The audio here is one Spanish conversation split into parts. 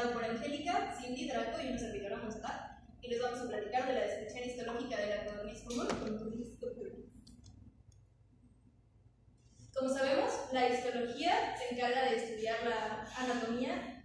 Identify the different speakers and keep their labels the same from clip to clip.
Speaker 1: integrado por Angélica, Cindy, Draco y un servidor vamos a estar. Y les vamos a platicar de la descripción histológica de la codorniz común. Como sabemos, la histología se encarga de estudiar la anatomía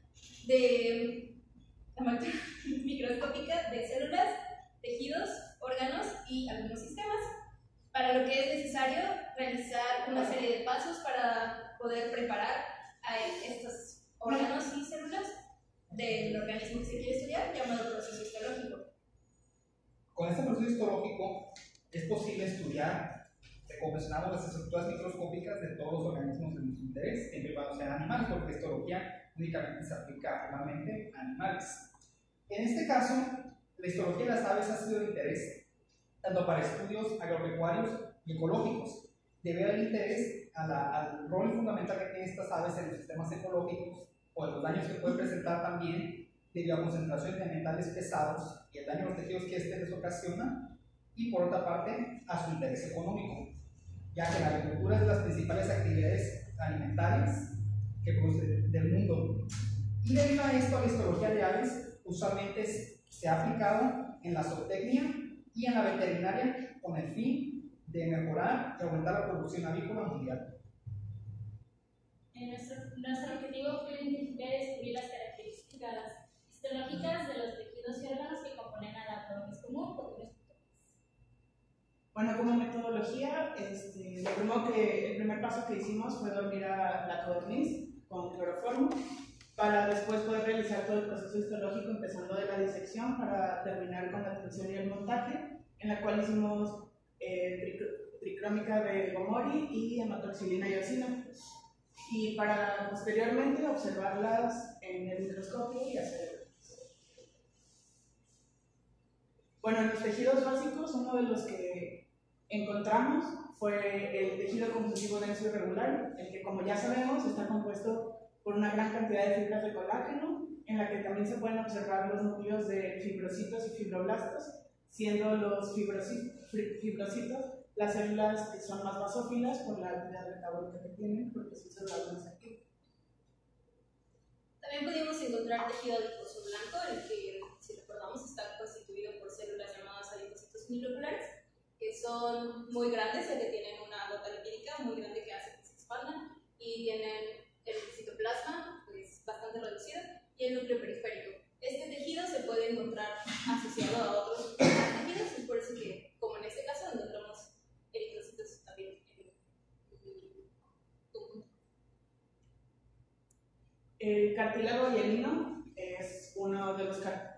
Speaker 1: microscópica de células, tejidos, órganos y algunos sistemas, para lo que es necesario realizar una serie de pasos para poder preparar a estos órganos y células del organismo que se quiere estudiar, llamado proceso histológico.
Speaker 2: Con este proceso histológico es posible estudiar, como mencionamos, las estructuras microscópicas de todos los organismos de nuestro interés, siempre y cuando sean animales, porque la histología únicamente se aplica formalmente a animales. En este caso, la histología de las aves ha sido de interés tanto para estudios agropecuarios y ecológicos, debido al interés al rol fundamental que tienen estas aves en los sistemas ecológicos o en los daños que pueden presentar también debido a concentraciones de metales pesados y el daño a los tejidos que este les ocasiona, y por otra parte a su interés económico, ya que la agricultura es de las principales actividades alimentarias que produce del mundo. Y debido a esto, la histología de aves usualmente se ha aplicado en la zootecnia y en la veterinaria con el fin de mejorar y aumentar la producción avícola mundial.
Speaker 3: Nuestro objetivo fue identificar y descubrir las características histológicas de los tejidos y órganos que componen a la codorniz común.
Speaker 4: Bueno, como metodología, el primer paso que hicimos fue dormir a la codorniz con cloroformo para después poder realizar todo el proceso histológico, empezando de la disección para terminar con la tensión y el montaje, en la cual hicimos tricrómica de Gomori y hematoxilina y eosina, y para posteriormente observarlas en el microscopio y hacer. Bueno, en los tejidos básicos, uno de los que encontramos fue el tejido conjuntivo denso irregular, el que, como ya sabemos, está compuesto por una gran cantidad de fibras de colágeno, en la que también se pueden observar los núcleos de fibrocitos y fibroblastos, siendo los fibrocitos las células que son más basófilas por la actividad metabólica que tienen, porque son células más activas.
Speaker 1: También pudimos encontrar tejido adiposo blanco, el que, si recordamos, está constituido por células llamadas adipocitos unicelulares, que son muy grandes, ya que tienen una gota lipídica muy grande que hace que se expandan, y tienen el citoplasma, pues, bastante reducido, y el núcleo periférico. Este tejido se puede encontrar asociado a otros tejidos, es por eso que, como en este caso, encontramos eritrocitos también en el conjunto.
Speaker 4: El cartílago hialino es uno de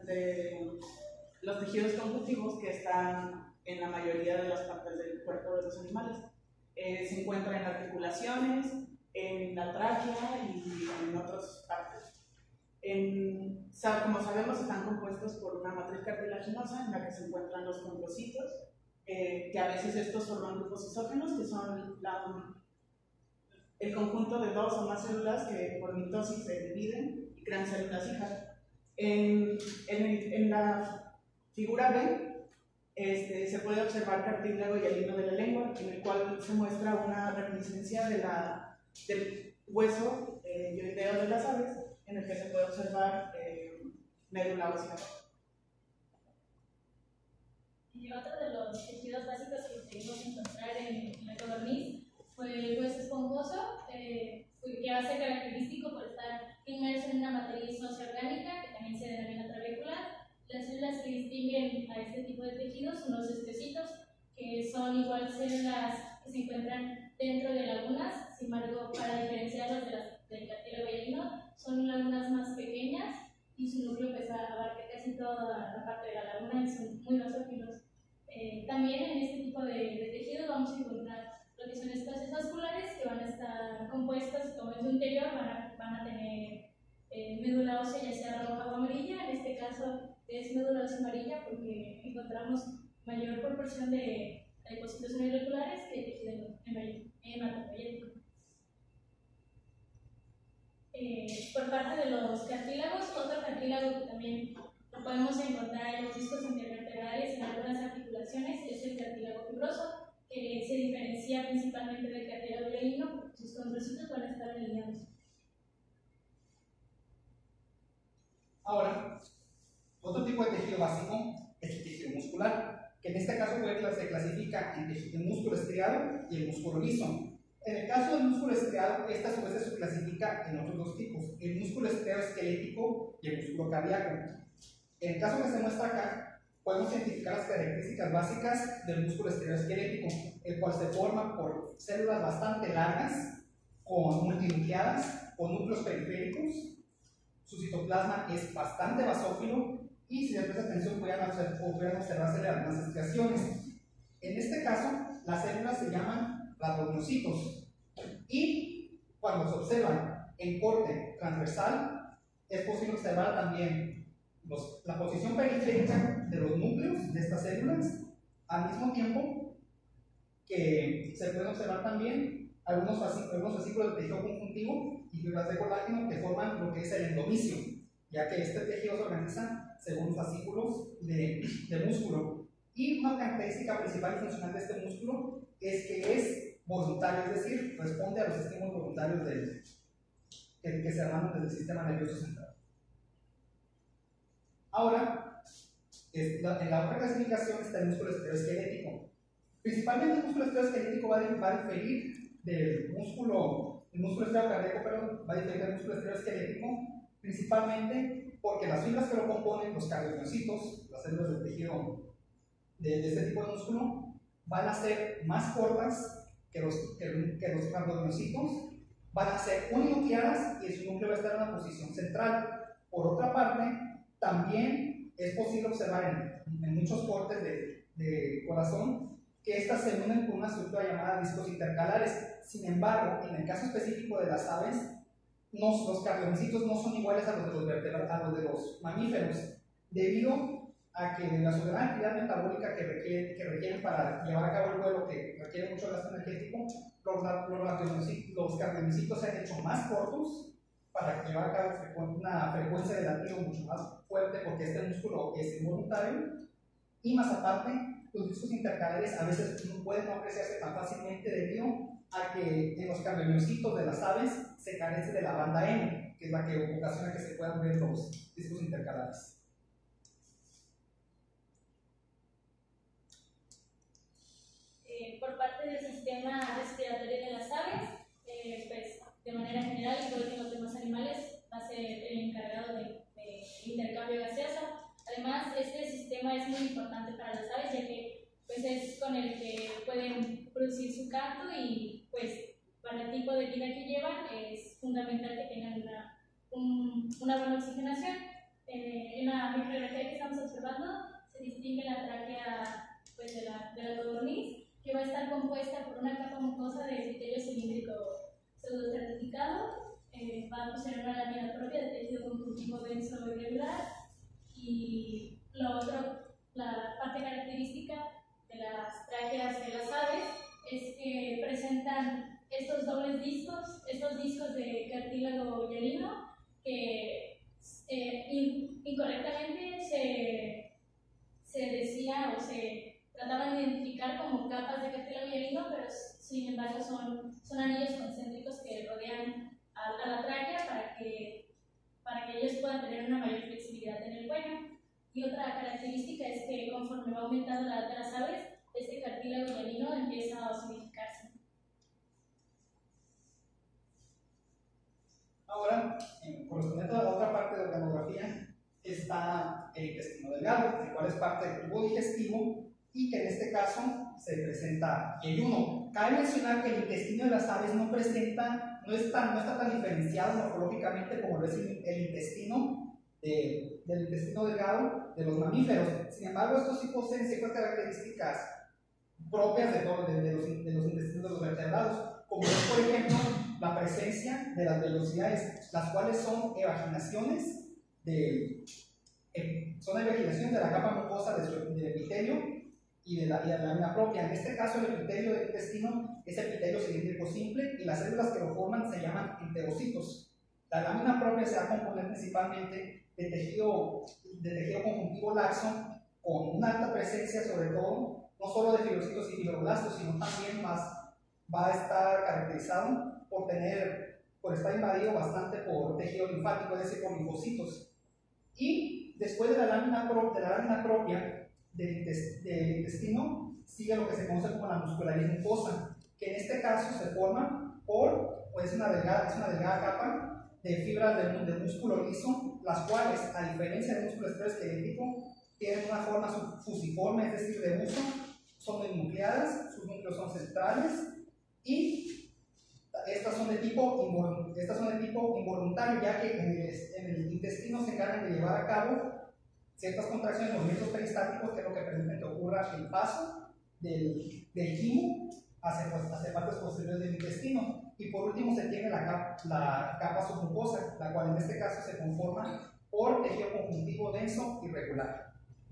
Speaker 4: los tejidos conjuntivos que están en la mayoría de las partes del cuerpo de los animales. Se encuentra en articulaciones, en la tráquea y en otras partes. Como sabemos, están compuestos por una matriz cartilaginosa en la que se encuentran los condrocitos, que a veces estos forman grupos isógenos, que son el conjunto de dos o más células que por mitosis se dividen y crean células hijas. En la figura B se puede observar cartílago hialino de la lengua, en el cual se muestra una reminiscencia del hueso hioideo de las aves, en el que se puede observar médula ósea.
Speaker 3: Y otro de los tejidos básicos que pudimos encontrar en la codorniz fue el hueso esponjoso, que hace característico por estar inmerso en una matriz ósea orgánica, que también se denomina trabecular. Las células que distinguen a este tipo de tejidos son los osteocitos, que son igual células que se encuentran dentro de lagunas. Sin embargo, para diferenciarlas del cartílago hialino, son lagunas más pequeñas y su núcleo abarca casi toda la parte de la laguna y son muy basófilos. También en este tipo de tejidos vamos a encontrar lo que son espacios vasculares que van a estar compuestos, como en su interior, van a tener médula ósea, ya sea roja o amarilla. En este caso es médula ósea amarilla porque encontramos mayor proporción de adipocitos unicelulares que tejido hematopoyético. Por parte de los cartílagos, otro cartílago que también lo podemos encontrar en los discos intervertebrales en algunas articulaciones es el cartílago fibroso, que se diferencia principalmente del cartílago hialino porque sus condrocitos van a estar alineados.
Speaker 2: tipo de tejido básico es el tejido muscular, que en este caso se clasifica en el músculo estriado y el músculo liso. En el caso del músculo estriado, esta a su vez se clasifica en otros dos tipos, el músculo estriado esquelético y el músculo cardíaco. En el caso que se muestra acá, podemos identificar las características básicas del músculo estriado esquelético, el cual se forma por células bastante largas, multinucleadas, con núcleos periféricos. Su citoplasma es bastante basófilo y si les presta atención podrían observarse algunas estriaciones. En este caso, las células se llaman radiomiocitos y cuando se observan en corte transversal es posible observar también la posición periférica de los núcleos de estas células, al mismo tiempo que se pueden observar también algunos fascículos de tejido conjuntivo y fibras de colágeno que forman lo que es el endomisio, ya que este tejido se organiza según fascículos de músculo. Y una característica principal y funcional de este músculo es que es voluntario, es decir, responde a los estímulos voluntarios que se emanan desde el sistema nervioso central. Ahora, en la otra clasificación está el músculo esteroesquelético. Principalmente el músculo esteroesquelético va a diferir del músculo, el músculo estereocardíaco, perdón, va a diferir del músculo esteroesquelético, principalmente porque las fibras que lo componen, los cardiomiocitos, las células del tejido de este tipo de músculo, van a ser más cortas que los cardiomiocitos, van a ser uninucleadas y su núcleo va a estar en una posición central. Por otra parte, también es posible observar en muchos cortes de corazón que estas se unen con una estructura llamada discos intercalares. Sin embargo, en el caso específico de las aves, los cardiomiocitos no son iguales a los de los mamíferos, debido a que la su gran actividad metabólica que requieren para llevar a cabo el vuelo, que requiere mucho gasto energético, los cardiomiocitos se han hecho más cortos para llevar a cabo una frecuencia de latido mucho más fuerte, porque este músculo es involuntario. Y más aparte, los discos intercalares a veces no pueden apreciarse tan fácilmente debido a que en los cardiomiocitos de las aves se carece de la banda N, que es la que ocasiona que se puedan ver los discos intercalares.
Speaker 3: Por parte del sistema respiratorio de las aves, pues de manera general, igual que en los demás animales, va a ser el encargado del intercambio gaseoso. Además, este sistema es muy importante para las aves, ya que pues, es con el que pueden producir su canto y pues para el tipo de vida que llevan es fundamental que tengan una buena oxigenación. En la micrografía que estamos observando se distingue la tráquea pues, de la codorniz, que va a estar compuesta por una capa mucosa de epitelio cilíndrico pseudoestratificado, va a poseer una lámina propia de tejido conjuntivo denso y regular, y lo otro, la parte característica de las tráqueas de las aves es que presentan estos dobles discos, estos discos de cartílago hialino que incorrectamente se decía o se trataban de identificar como capas de cartílago hialino, pero sin embargo son anillos concéntricos que rodean a la tráquea para que ellos puedan tener una mayor flexibilidad en el cuello. Y otra característica es que conforme va aumentando la edad de las aves, este cartílago hialino empieza a solidificarse.
Speaker 2: Ahora, correspondiente a la otra parte de la organografía, está el intestino delgado, el cual es parte del tubo digestivo y que en este caso se presenta el uno. Cabe mencionar que el intestino de las aves no está tan diferenciado morfológicamente como lo es el intestino del intestino delgado de los mamíferos. Sin embargo, estos sí poseen ciertas características propias de los intestinos de los vertebrados, como es, por ejemplo, la presencia de las velocidades, las cuales son evaginaciones de la capa mucosa del epitelio y de la lámina propia. En este caso, el epitelio del intestino es epitelio cilíndrico simple y las células que lo forman se llaman enterocitos. La lámina propia se va a componer principalmente de tejido conjuntivo laxo, con una alta presencia, sobre todo, no solo de fibrocitos y fibroblastos, sino también va a estar caracterizado por estar invadido bastante por tejido linfático, es decir, por linfocitos. Y después de la lámina propia del intestino, sigue lo que se conoce como la muscularis mucosa, que en este caso se forma por, pues, una delgada capa de fibras de músculo liso, las cuales, a diferencia del músculo esquelético, tienen una forma fusiforme, es decir, de uso, son nucleadas, sus núcleos son centrales y estas son de tipo involuntario, ya que en el intestino se encargan de llevar a cabo ciertas contracciones, movimientos peristáticos, que es lo que permite que ocurra el paso del quimo hacia partes posteriores del intestino. Y por último se tiene la capa submucosa, la cual en este caso se conforma por tejido conjuntivo denso y regular.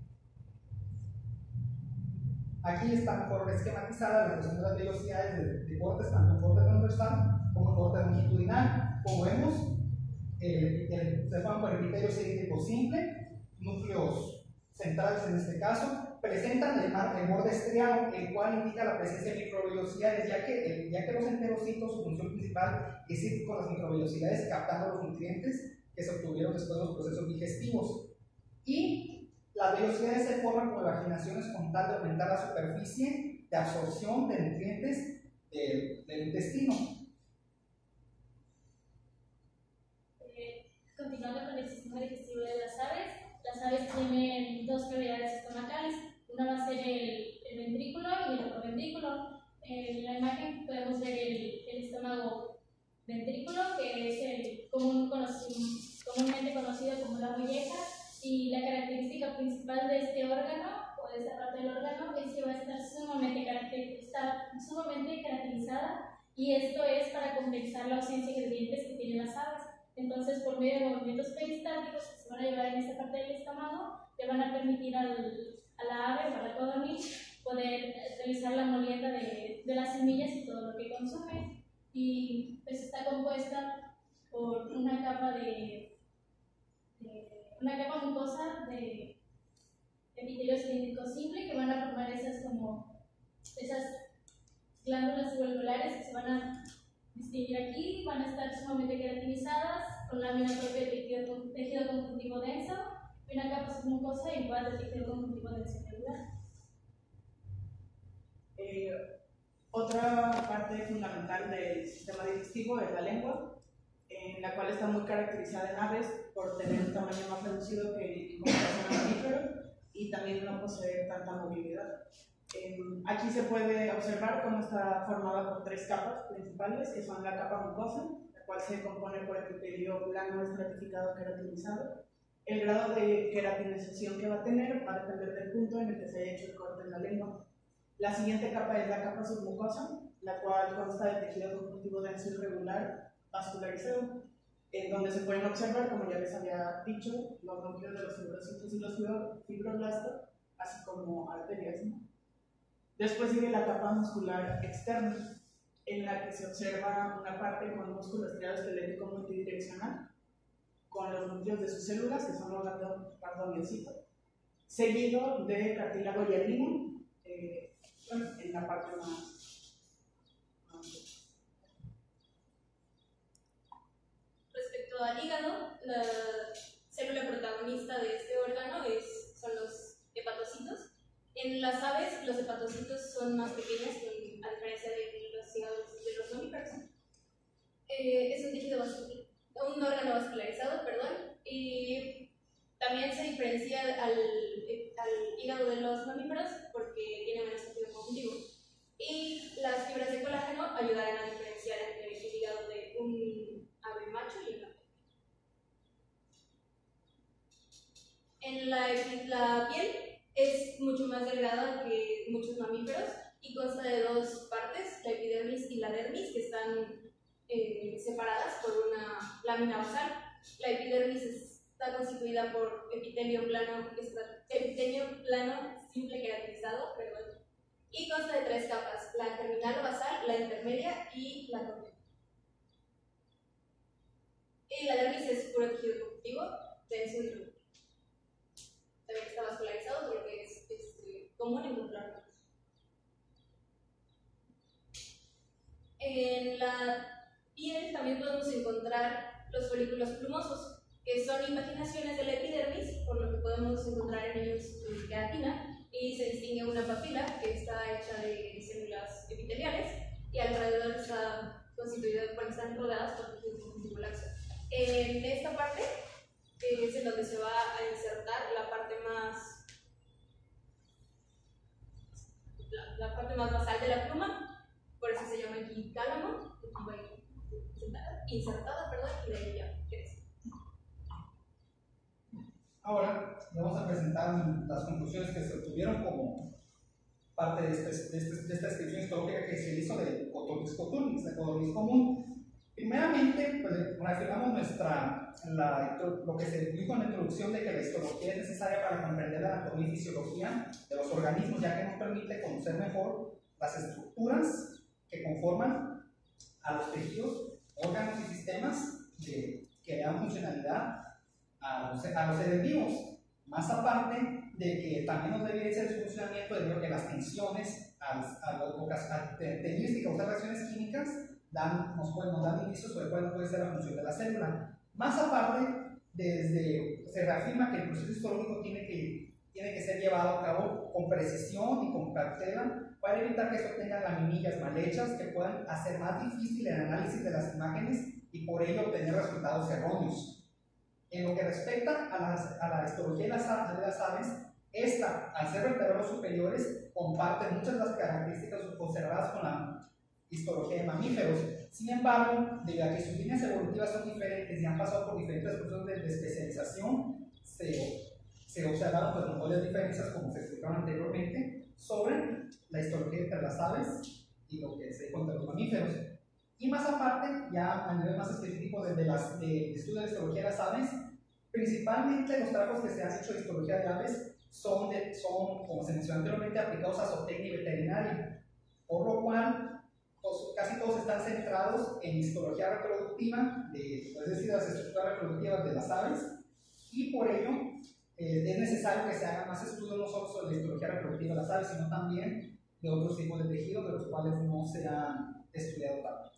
Speaker 2: Aquí está mejor esquematizada la relación de las velocidades de cortes, tanto en corte transversal como en corte longitudinal. Como vemos, se forman por epitelio cilíndrico simple, núcleos centrales en este caso, presentan el borde estriado, el cual indica la presencia de microvellosidades, ya que los enterocitos, su función principal es ir con las microvellosidades captando los nutrientes que se obtuvieron después de los procesos digestivos. Y las velocidades se forman con vaginaciones con tal de aumentar la superficie de absorción de nutrientes del intestino.
Speaker 3: Continuando con el sistema digestivo de las aves tienen dos cavidades estomacales. Una va a ser el ventrículo y el otro En la imagen podemos ver el estómago ventrículo, que es el comúnmente conocido como la molleja. Y la característica principal de este órgano, o de esta parte del órgano, es que va a estar sumamente caracterizada, y esto es para compensar la ausencia de dientes que tienen las aves. Entonces, por medio de movimientos peristáticos que se van a llevar en esta parte del estómago, le van a permitir a la ave o a la codorniz poder realizar la molienda de las semillas y todo lo que consume. Y pues está compuesta por una capa mucosa de epitelio cilíndrico simple, que van a formar esas glándulas alveolares que se van a distinguir aquí, van a estar sumamente queratinizadas, con lámina propia de tejido conjuntivo denso, y una capa submucosa igual de tejido conjuntivo denso regular.
Speaker 4: Otra parte fundamental del sistema digestivo es la lengua, en la cual está muy caracterizada en aves por tener un tamaño más reducido que en comparación a mamíferos y también no poseer tanta movilidad. Aquí se puede observar cómo está formada por tres capas principales, que son la capa mucosa, la cual se compone por epitelio plano estratificado queratinizado. El grado de queratinización que va a tener va a depender del punto en el que se haya hecho el corte en la lengua. La siguiente capa es la capa submucosa, la cual consta de tejido conjuntivo denso y regular vascularizado, en donde se pueden observar, como ya les había dicho, los núcleos de los fibrocitos y los fibroblastos, así como arterias, ¿no? Después sigue la capa muscular externa, en la que se observa una parte con músculo estriado esquelético multidireccional, con los núcleos de sus células, que son los gangliocitos, seguido de cartílago hialino, en la parte más.
Speaker 1: Respecto al hígado, la célula protagonista de este órgano son los hepatocitos. En las aves, los hepatocitos son más pequeños, a diferencia de los hígados de los mamíferos. Es un órgano vascularizado, y también se diferencia al hígado de los mamíferos porque tiene menos tejido conjuntivo. Y las fibras de colágeno ayudarán a diferenciar entre el hígado de un ave macho y una hembra. La piel es mucho más delgada que muchos mamíferos y consta de dos partes, la epidermis y la dermis, que están separadas por una lámina basal. La epidermis está constituida por epitelio plano simple queratinizado, y consta de tres capas: la terminal o basal, la intermedia y la cornea. Y la dermis es puro tejido conjuntivo, denso y regular. También está vascularizado, por lo que es común encontrarlo. En la piel también podemos encontrar los folículos plumosos, que son imaginaciones de la epidermis, por lo que podemos encontrar en ellos queratina, y se distingue una papila que está hecha de células epiteliales y alrededor está constituida, bueno, están rodeadas por tejido conjuntivo laxo. En esta parte es en donde se va a insertar la parte más basal de la pluma, por eso se llama aquí cálamo, insertada, y de ahí ya crece.
Speaker 2: Ahora vamos a presentar las conclusiones que se obtuvieron como parte de esta descripción histológica que se hizo de Codornis coturnis, de Codornis común. Primeramente, pues, reafirmamos lo que se dijo en la introducción de que la histología es necesaria para comprender la anatomía y fisiología de los organismos, ya que nos permite conocer mejor las estructuras que conforman a los tejidos, órganos y sistemas que le dan funcionalidad a los seres vivos. Más aparte de que también nos debe ser el funcionamiento debido a que las tensiones, tenísticas o reacciones químicas nos dan indicios sobre cuál puede ser la función de la célula. Más aparte, se reafirma que el proceso histológico tiene que ser llevado a cabo con precisión y con cautela para evitar que esto tenga laminillas mal hechas que puedan hacer más difícil el análisis de las imágenes y por ello obtener resultados erróneos. En lo que respecta a la histología de las aves, esta, al ser vertebrados superiores, comparte muchas de las características observadas con la histología de mamíferos. Sin embargo, debido a que sus líneas evolutivas son diferentes y han pasado por diferentes procesos de especialización, se observaron pues, notorias diferencias, como se explicaron anteriormente, sobre la histología entre las aves y lo que se dijo entre los mamíferos. Y más aparte, ya a nivel más específico de estudio de histología de las aves, principalmente los trabajos que se han hecho de histología de aves son como se mencionó anteriormente, aplicados a zootecnia y veterinaria, por lo cual casi todos están centrados en histología reproductiva, es decir, las estructuras reproductivas de las aves, y por ello es necesario que se hagan más estudios no solo sobre la histología reproductiva de las aves, sino también de otros tipos de tejidos de los cuales no se han estudiado tanto.